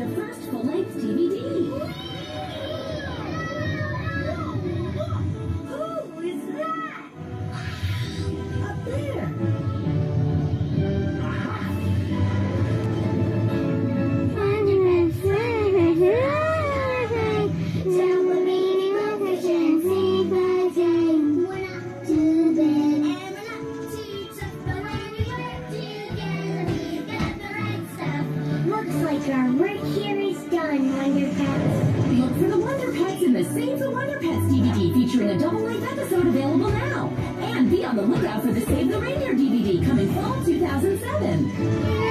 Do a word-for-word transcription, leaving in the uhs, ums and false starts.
their first full-length D V D. Who is that? Up there. Looks like our work here is done, Wonder Pets. Look for the Wonder Pets in the Save the Wonder Pets D V D featuring a double-length episode available now. And be on the lookout for the Save the Reindeer D V D coming fall two thousand seven.